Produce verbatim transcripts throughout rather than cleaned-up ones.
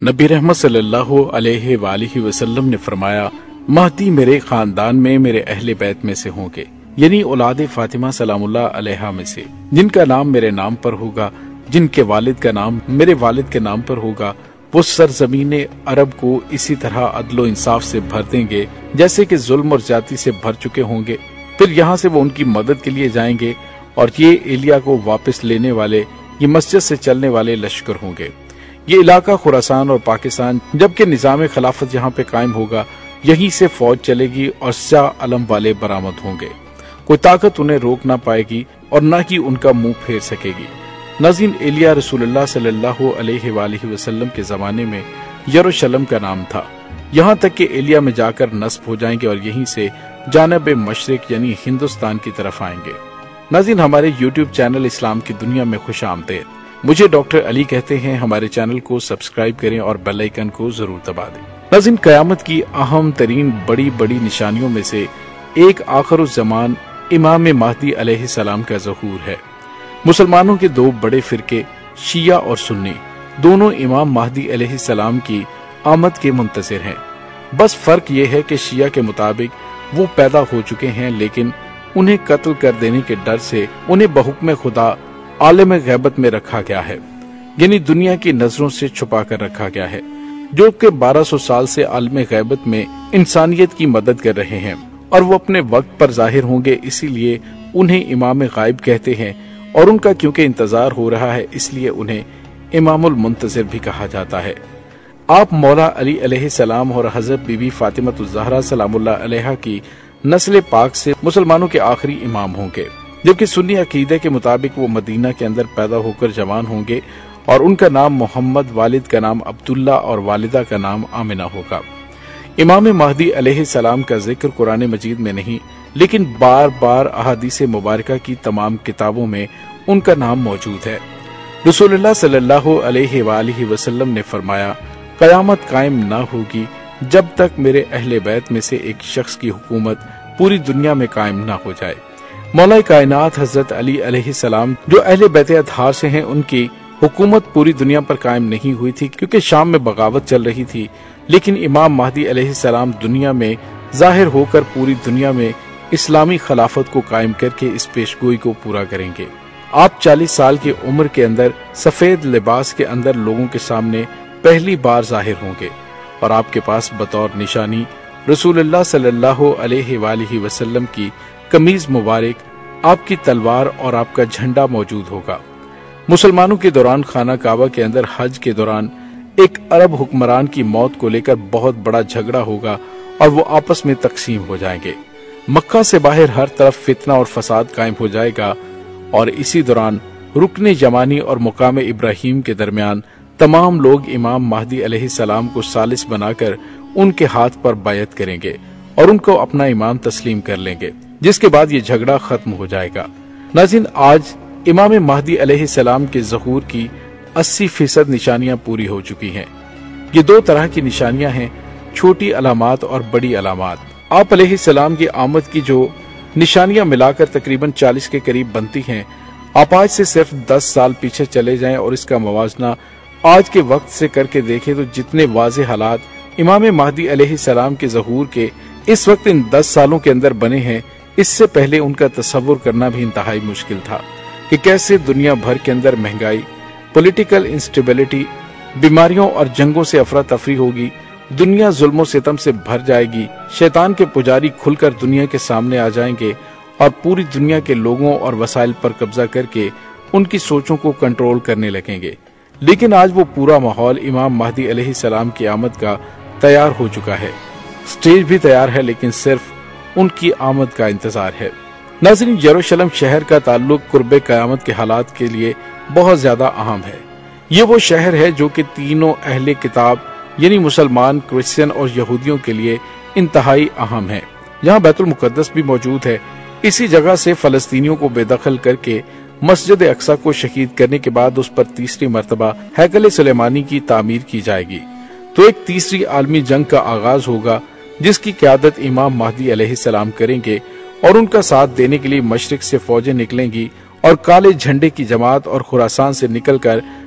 نبی رحمت صلی اللہ علیہ وآلہ وسلم نے فرمایا، مہدی میرے خاندان میں میرے اہل بیت میں سے ہوں گے، یعنی اولاد فاطمہ سلام اللہ علیہا میں سے، جن کا نام میرے نام پر ہوگا، جن کے والد کا نام میرے والد کے نام پر ہوگا۔ وہ سرزمین عرب کو اسی طرح عدل و انصاف سے بھر دیں گے جیسے کہ ظلم اور زیادتی سے بھر چکے ہوں گے۔ پھر یہاں سے وہ ان کی مدد کے لیے جائیں گے، اور یہ ایلیا کو واپس لینے والے، یہ مسجد سے چلنے والے لشکر ہوں گے۔ یہ علاقہ خراسان اور پاکستان، جبکہ نظام خلافت یہاں پہ قائم ہوگا، یہیں سے فوج چلے گی اور سیاہ علم والے برآمد ہوں گے۔ کوئی طاقت انہیں روک نہ پائے گی اور نہ ہی ان کا منہ پھیر سکے گی۔ ناظرین، ایلیا رسول اللہ صلی اللہ علیہ وآلہ وسلم کے زمانے میں یروشلم کا نام تھا، یہاں تک کہ ایلیا میں جا کر نصب ہو جائیں گے اور یہیں سے جانب مشرق یعنی ہندوستان کی طرف آئیں گے۔ ناظرین، ہمارے یوٹیوب چینل اسلام کی دنیا میں خوش آمدید۔ مجھے ڈاکٹر علی کہتے ہیں، ہمارے چینل کو سبسکرائب کریں اور بیل آئیکن کو ضرور دبا دیں۔ ناظرین، قیامت کی اہم ترین بڑی بڑی نشانیوں میں سے ایک آخر الزمان امام مہدی علیہ السلام کا ظہور ہے۔ مسلمانوں کے دو بڑے فرقے شیعہ اور سنی دونوں امام مہدی علیہ السلام کی آمد کے منتظر ہیں۔ بس فرق یہ ہے کہ شیعہ کے مطابق وہ پیدا ہو چکے ہیں، لیکن انہیں قتل کر دینے کے ڈر سے انہیں بحکم خدا عالم غیبت میں رکھا گیا ہے، یعنی دنیا کی نظروں سے چھپا کر رکھا گیا ہے، جو کہ بارہ سو سال سے عالم غیبت میں انسانیت کی مدد کر رہے ہیں، اور وہ اپنے وقت پر ظاہر ہوں گے، اسی لیے انہیں امام غائب کہتے ہیں، اور ان کا کیونکہ انتظار ہو رہا ہے اس لیے انہیں امام المنتظر بھی کہا جاتا ہے۔ آپ مولا علی علیہ السلام اور حضرت بی بی فاطمہ الزہرا سلام اللہ علیہا کی نسل پاک سے مسلمانوں کے آخری امام ہوں گے، جبکہ سنی عقیدے کے مطابق وہ مدینہ کے اندر پیدا ہو کر جوان ہوں گے، اور ان کا نام محمد، والد کا نام عبداللہ اور والدہ کا نام آمنہ ہوگا۔ امام مہدی علیہ السلام کا ذکر قرآن مجید میں نہیں، لیکن بار بار احادیث مبارکہ کی تمام کتابوں میں ان کا نام موجود ہے۔ رسول اللہ صلی اللہ علیہ وآلہ وسلم نے فرمایا، قیامت قائم نہ ہوگی جب تک میرے اہل بیت میں سے ایک شخص کی حکومت پوری دنیا میں قائم نہ ہو جائے۔ مولا کائنات حضرت علی علیہ السلام جو اہل بیت اطہار سے ہیں، ان کی حکومت پوری دنیا پر قائم نہیں ہوئی تھی کیونکہ شام میں بغاوت چل رہی تھی، لیکن امام مہدی علیہ السلام دنیا میں ظاہر ہو کر پوری دنیا میں اسلامی خلافت کو قائم کر کے اس پیشگوئی کو پورا کریں گے۔ آپ چالیس سال کی عمر کے اندر سفید لباس کے اندر لوگوں کے سامنے پہلی بار ظاہر ہوں گے، اور آپ کے پاس بطور نشانی رسول اللہ صلی اللہ علیہ وآلہ وسلم کی قمیض مبارک، آپ کی تلوار اور آپ کا جھنڈا موجود ہوگا۔ مسلمانوں کے دوران خانہ کعبہ کے اندر حج کے دوران ایک عرب حکمران کی موت کو لے کر بہت بڑا جھگڑا ہوگا اور وہ آپس میں تقسیم ہو جائیں گے۔ مکہ سے باہر ہر طرف فتنہ اور فساد قائم ہو جائے گا، اور اسی دوران رکن یمانی اور مقام ابراہیم کے درمیان تمام لوگ امام مہدی علیہ السلام کو ثالث بنا کر ان کے ہاتھ پر بیعت کریں گے اور ان کو اپنا امام تسلیم کر لیں گے، جس کے بعد یہ جھگڑا ختم ہو جائے گا۔ ناظرین، آج امام مہدی علیہ السلام کے ظہور کی اسی فیصد نشانیاں پوری ہو چکی ہیں۔ یہ دو طرح کی نشانیاں ہیں، چھوٹی علامات اور بڑی علامات۔ آپ علیہ السلام کی آمد کی جو نشانیاں ملا کر تقریباً چالیس کے قریب بنتی ہیں، آپ آج سے صرف دس سال پیچھے چلے جائیں اور اس کا موازنہ آج کے وقت سے کر کے دیکھیں تو جتنے واضح حالات امام مہدی علیہ السلام کے ظہور کے اس وقت ان دس سالوں کے اندر بنے ہیں، اس سے پہلے ان کا تصور کرنا بھی انتہائی مشکل تھا کہ کیسے دنیا بھر کے اندر مہنگائی، پولیٹیکل انسٹیبلٹی، بیماریوں اور جنگوں سے افراتفری ہوگی، دنیا ظلم و ستم سے بھر جائے گی، شیطان کے پجاری کھل کر دنیا کے سامنے آ جائیں گے اور پوری دنیا کے لوگوں اور وسائل پر قبضہ کر کے ان کی سوچوں کو کنٹرول کرنے لگیں گے۔ لیکن آج وہ پورا ماحول امام مہدی علیہ السلام کی آمد کا تیار ہو چکا ہے، سٹیج بھی تیار ہے، لیکن صرف ان کی آمد کا انتظار ہے۔ ناظرین، یروشلم شہر کا تعلق قرب قیامت کے حالات کے لیے بہت زیادہ اہم ہے۔ یہ وہ شہر ہے جو کہ تینوں اہل کتاب یعنی مسلمان، کرسچن اور یہودیوں کے لیے انتہائی اہم ہے۔ یہاں بیت المقدس بھی موجود ہے۔ اسی جگہ سے فلسطینیوں کو بے دخل کر کے مسجد اقصی کو شہید کرنے کے بعد اس پر تیسری مرتبہ ہیکل سلیمانی کی تعمیر کی جائے گی، تو ایک تیسری عالمی جنگ کا آغاز ہوگا جس کی قیادت امام مہدی علیہ السلام کریں گے، اور ان کا ساتھ دینے کے لیے مشرق سے فوجیں نکلیں گی اور کالے جھنڈے کی جماعت اور خراسان سے نکل کر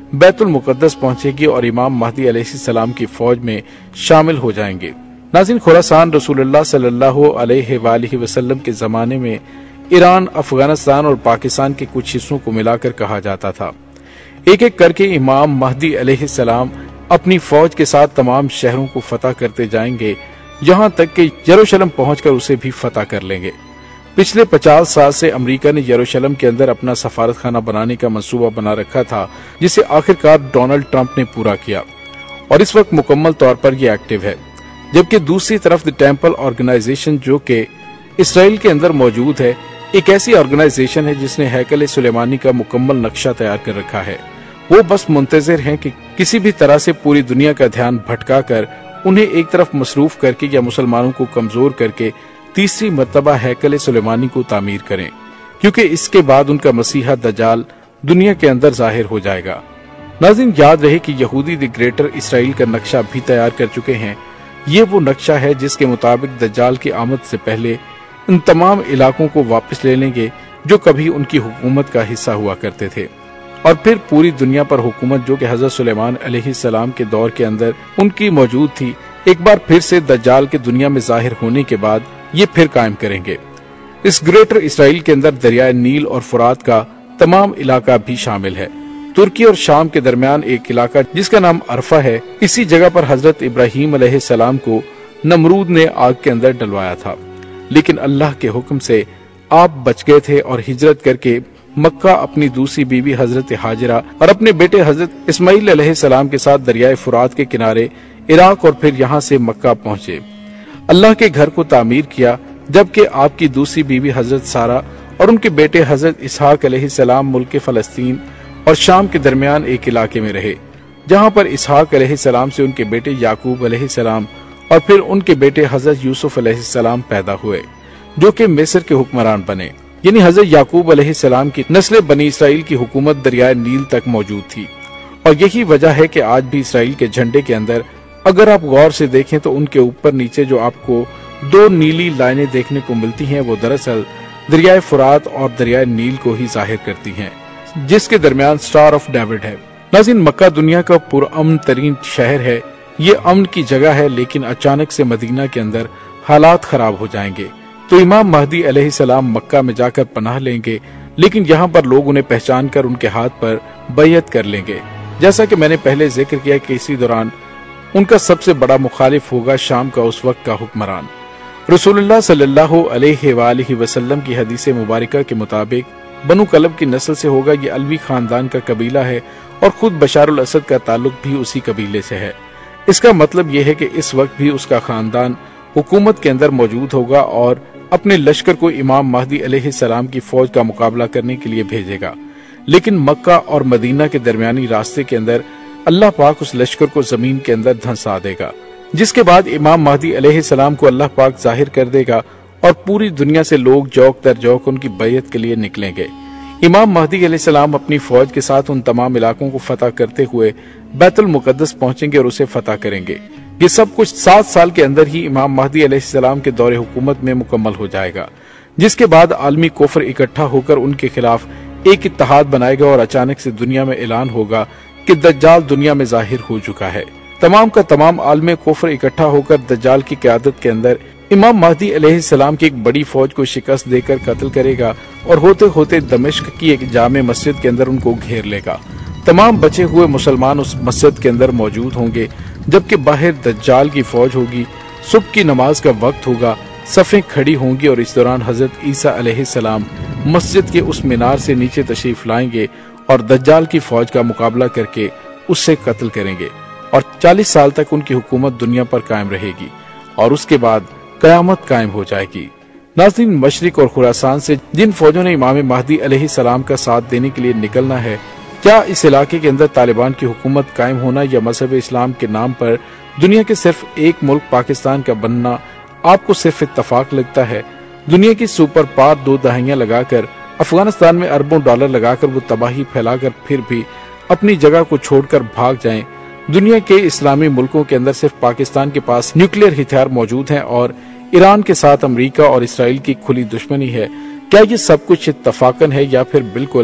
بیت المقدس پہنچے گی اور امام مہدی علیہ السلام کی فوج میں شامل ہو جائیں گے۔ ناظرین، خراسان رسول اللہ صلی اللہ علیہ وآلہ وسلم کے زمانے میں ایران، افغانستان اور پاکستان کے کچھ حصوں کو ملا کر کہا جاتا تھا۔ ایک ایک کر کے امام مہدی علیہ السلام اپنی فوج کے ساتھ تمام شہروں کو فتح کرتے جائیں گے، یہاں تک کہ یروشلم پہنچ کر اسے بھی فتح کر لیں گے۔ پچھلے پچاس سال سے امریکہ نے یروشلم کے اندر اپنا سفارت خانہ بنانے کا منصوبہ بنا رکھا تھا، جسے آخرکار ڈونلڈ ٹرمپ نے پورا کیا اور اس وقت مکمل طور پر یہ ایکٹیو ہے۔ جبکہ دوسری طرف دی ٹیمپل آرگنائزیشن، جو کہ اسرائیل کے اندر موجود ہے، ایک ایسی آرگنائزیشن ہے جس نے ہیکل سلیمانی کا مکمل نقشہ تیار کر رکھا ہے۔ وہ بس منتظر ہیں کہ کسی بھی طرح سے پوری دنیا کا دھیان بھٹکا کر انہیں ایک طرف مصروف کر کے یا مسلمانوں کو کمزور کر کے تیسری مرتبہ ہیکل سلیمانی کو تعمیر کریں، کیونکہ اس کے بعد ان کا مسیحا دجال دنیا کے اندر ظاہر ہو جائے گا۔ ناظرین، یاد رہے کہ یہودی دی گریٹر اسرائیل کا نقشہ بھی تیار کر چکے ہیں۔ یہ وہ نقشہ ہے جس کے مطابق دجال کی آمد سے پہلے ان تمام علاقوں کو واپس لے لیں گے جو کبھی ان کی حکومت کا حصہ ہوا کرتے تھے، اور پھر پوری دنیا پر حکومت جو کہ حضرت سلیمان علیہ السلام کے دور کے اندر ان کی موجود تھی، ایک بار پھر سے دجال کے دنیا میں ظاہر ہونے کے بعد یہ پھر قائم کریں گے۔ اس گریٹر اسرائیل کے اندر دریائے نیل اور فرات کا تمام علاقہ بھی شامل ہے۔ ترکی اور شام کے درمیان ایک علاقہ جس کا نام عرفہ ہے، اسی جگہ پر حضرت ابراہیم علیہ السلام کو نمرود نے آگ کے اندر ڈلوایا تھا، لیکن اللہ کے حکم سے آپ بچ گئے تھے اور ہجرت کر کے مکہ اپنی دوسری بیوی حضرت ہاجرہ اور اپنے بیٹے حضرت اسماعیل علیہ السلام کے ساتھ دریائے فرات کے کنارے عراق اور پھر یہاں سے مکہ پہنچے۔ اللہ کے گھر کو تعمیر کیا، جبکہ آپ کی دوسری بیوی حضرت سارہ اور ان کے بیٹے حضرت اسحاق علیہ السلام ملک فلسطین اور شام کے درمیان ایک علاقے میں رہے، جہاں پر اسحاق علیہ السلام سے ان کے بیٹے یعقوب علیہ السلام اور پھر ان کے بیٹے حضرت یوسف علیہ السلام پیدا ہوئے، جو کہ مصر کے حکمران بنے۔ یعنی حضرت یعقوب علیہ السلام کی نسل بنی اسرائیل کی حکومت دریائے نیل تک موجود تھی، اور یہی وجہ ہے کہ آج بھی اسرائیل کے جھنڈے کے اندر اگر آپ غور سے دیکھیں تو ان کے اوپر نیچے جو آپ کو دو نیلی لائنیں دیکھنے کو ملتی ہیں، وہ دراصل دریائے فرات اور دریائے نیل کو ہی ظاہر کرتی ہیں، جس کے درمیان سٹار آف ڈیوڈ ہے۔ ناظرین، مکہ دنیا کا پرامن ترین شہر ہے، یہ امن کی جگہ ہے، لیکن اچانک سے مدینہ کے اندر حالات خراب ہو جائیں گے تو امام مہدی علیہ السلام مکہ میں جا کر پناہ لیں گے، لیکن یہاں پر لوگ انہیں پہچان کر ان کے ہاتھ پر بیعت کر لیں گے۔ جیسا کہ میں نے پہلے ذکر کیا کہ اسی دوران ان کا سب سے بڑا مخالف ہوگا شام کا اس وقت کا حکمران۔ رسول اللہ صلی اللہ علیہ وآلہ وسلم کی حدیث مبارکہ کے مطابق بنو کلب کی نسل سے ہوگا، یہ علوی خاندان کا قبیلہ ہے اور خود بشار الاسد کا تعلق بھی اسی قبیلے سے ہے۔ اس کا مطلب یہ ہے کہ اس وقت بھی اس کا خاندان حکومت کے اندر موجود ہوگا اور اپنے لشکر کو امام مہدی علیہ السلام کی فوج کا مقابلہ کرنے کے لیے بھیجے گا، لیکن مکہ اور مدینہ کے درمیانی راستے کے اندر اللہ پاک اس لشکر کو زمین کے اندر دھنسا دے گا، جس کے بعد امام مہدی علیہ السلام کو اللہ پاک ظاہر کر دے گا اور پوری دنیا سے لوگ جوک در جوک ان کی بیعت کے لیے نکلیں گے۔ امام مہدی علیہ السلام اپنی فوج کے ساتھ ان تمام علاقوں کو فتح کرتے ہوئے بیت المقدس پہنچیں گے اور اسے فتح کریں گے۔ یہ سب کچھ سات سال کے اندر ہی امام مہدی علیہ السلام کے دور حکومت میں مکمل ہو جائے گا، جس کے بعد عالمی کفر اکٹھا ہو کر ان کے خلاف ایک اتحاد بنائے گا اور اچانک سے دنیا میں اعلان ہوگا کہ دجال دنیا میں ظاہر ہو چکا ہے۔ تمام کا تمام عالم کفر اکٹھا ہو کر دجال کی قیادت کے اندر امام مہدی علیہ السلام کی ایک بڑی فوج کو شکست دے کر قتل کرے گا اور ہوتے ہوتے دمشق کی ایک جامع مسجد کے اندر ان کو گھیر لے گا۔ تمام بچے ہوئے مسلمان اس مسجد کے اندر موجود ہوں گے، جبکہ باہر دجال کی فوج ہوگی، صبح کی نماز کا وقت ہوگا، صفیں کھڑی ہوں گی اور اس دوران حضرت عیسیٰ علیہ السلام مسجد کے اس مینار سے نیچے تشریف لائیں گے اور دجال کی فوج کا مقابلہ کر کے اس سے قتل کریں گے، اور چالیس سال تک ان کی حکومت دنیا پر قائم رہے گی اور اس کے بعد قیامت قائم ہو جائے گی۔ ناظرین، مشرق اور خراسان سے جن فوجوں نے امام مہدی علیہ السلام کا ساتھ دینے کے لیے نکلنا ہے، کیا اس علاقے کے اندر طالبان کی حکومت قائم ہونا یا مذہب اسلام کے نام پر دنیا کے صرف ایک ملک پاکستان کا بننا آپ کو صرف اتفاق لگتا ہے؟ دنیا کی سپر پار دو دہائیاں لگا کر افغانستان میں اربوں ڈالر لگا کر وہ تباہی پھیلا کر پھر بھی اپنی جگہ کو چھوڑ کر بھاگ جائیں۔ دنیا کے اسلامی ملکوں کے اندر صرف پاکستان کے پاس نیوکلیئر ہتھیار موجود ہیں اور ایران کے ساتھ امریکہ اور اسرائیل کی کھلی دشمنی ہے۔ کیا یہ سب کچھ اتفاقاً ہے یا پھر بالکل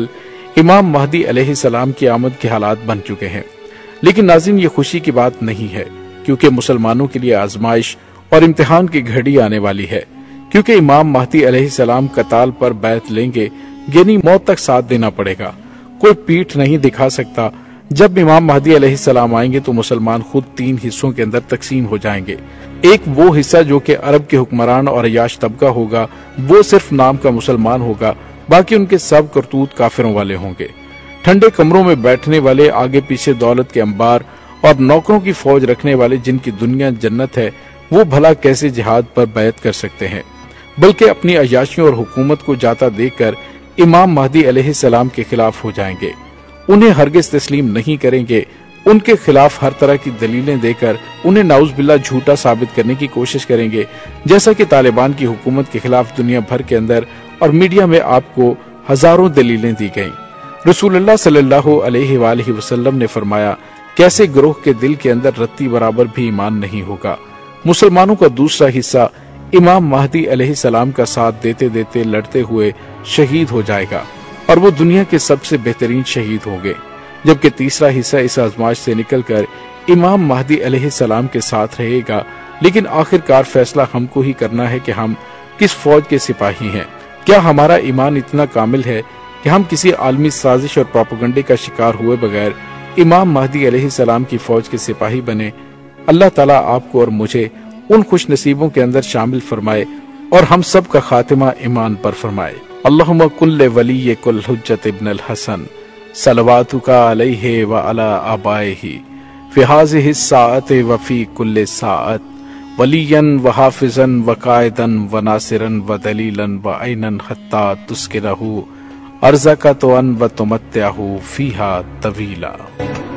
امام مہدی علیہ السلام کی آمد کے حالات بن چکے ہیں۔ لیکن ناظرین، یہ خوشی کی بات نہیں ہے، کیونکہ مسلمانوں کے لیے آزمائش اور امتحان کی گھڑی آنے والی ہے، کیونکہ امام مہدی علیہ السلام قتال پر بیعت لیں گے، یعنی موت تک ساتھ دینا پڑے گا۔ کوئی پیٹھ نہیں دکھا سکتا۔ جب امام مہدی علیہ السلام آئیں گے تو مسلمان خود تین حصوں کے اندر تقسیم ہو جائیں گے۔ ایک وہ حصہ جو کہ عرب کے حکمران اور عیاش طبقہ ہوگا، وہ صرف نام کا مسلمان ہوگا، باقی ان کے سب کرتوت کافروں والے ہوں گے۔ ٹھنڈے کمروں میں بیٹھنے والے، آگے پیچھے دولت کے انبار اور نوکروں کی فوج رکھنے والے، جن کی دنیا جنت ہے، وہ بھلا کیسے جہاد پر بیعت کر سکتے ہیں؟ بلکہ اپنی عیاشیوں اور حکومت کو جاتا دیکھ کر امام مہدی علیہ السلام کے خلاف ہو جائیں گے، انہیں ہرگز تسلیم نہیں کریں گے، ان کے خلاف ہر طرح کی دلیلیں دے کر انہیں نعوذ باللہ جھوٹا ثابت کرنے کی کوشش کریں گے، جیسا کہ طالبان کی حکومت کے خلاف دنیا بھر کے اندر اور میڈیا میں آپ کو ہزاروں دلیلیں دی گئیں۔ رسول اللہ صلی اللہ علیہ وآلہ وسلم نے فرمایا، کیسے گروہ کے دل کے اندر رتی برابر بھی ایمان نہیں ہوگا۔ مسلمانوں کا دوسرا حصہ امام مہدی علیہ السلام کا ساتھ دیتے دیتے لڑتے ہوئے شہید ہو جائے گا، اور وہ دنیا کے سب سے بہترین شہید ہوں گے، جبکہ تیسرا حصہ اس آزمائش سے نکل کر امام مہدی علیہ السلام کے ساتھ رہے گا۔ لیکن آخر کار فیصلہ ہم کو ہی کرنا ہے کہ ہم کس فوج کے سپاہی ہیں۔ کیا ہمارا ایمان اتنا کامل ہے کہ ہم کسی عالمی سازش اور پروپیگنڈے کا شکار ہوئے بغیر امام مہدی علیہ السلام کی فوج کے سپاہی بنے؟ اللہ تعالیٰ آپ کو اور مجھے ان خوش نصیبوں کے اندر شامل فرمائے اور ہم سب کا خاتمہ ایمان پر فرمائے۔ اللہم کل ولی کل حجت ابن الحسن صلواتک علیہ وعلی آبائہ فی ہذہ الساعۃ وفی کل ساعۃ ولیا وحافظا وقائدا وناصرا ودلیلا وعینا حتی تسکنہ ارزقہ وتمتعہ فیہا طویلا۔